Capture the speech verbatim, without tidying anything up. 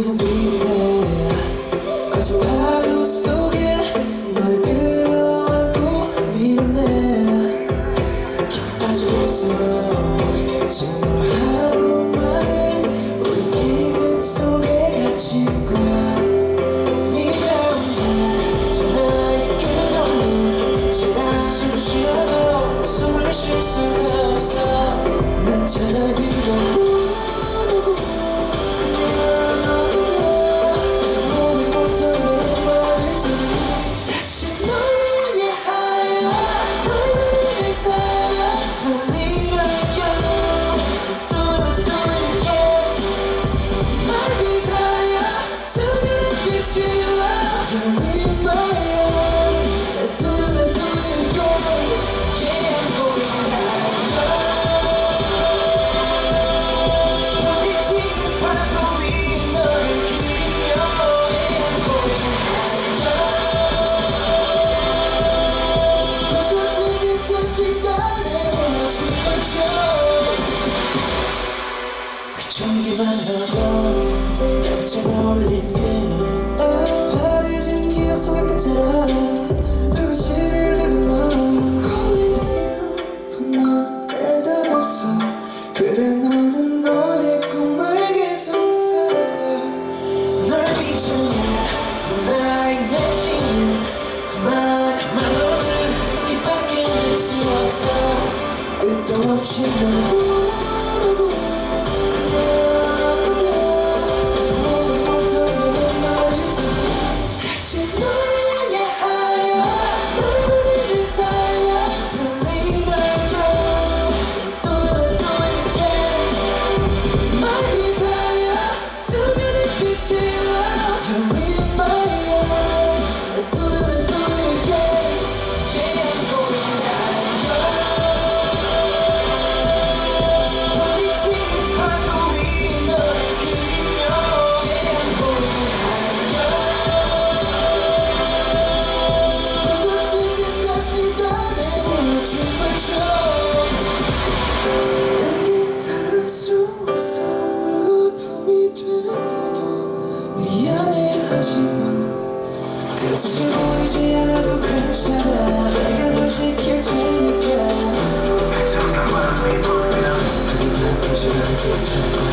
지금 미래 거친 파도 속에 널 끌어안고 미웠네. 깊이 빠져들수록 침몰하고 많은 우리 기분 속에 갇힌 거야. 네가 없는 저 나의 그녀는 제가 숨 쉬어도 숨을 쉴 수가 없어. 난 차라리 너 종기만 하고 날 붙잡아 올린 그 바래진 기억 속에 끝자라 벽은 시를 그만 Calling you but 넌 대답 없어. 그래 너는 너의 꿈을 계속 살아가. 널 비추는 넌 나의 내쉬는 수많은 말로는 입 밖에 낼 수 없어. 끝도 없이 널 모르고 끝이 보이지 않아도 괜찮아. 내가 널 지킬 테니까. 그 순간 마음이 보면 그게 바쁘지 않겠다.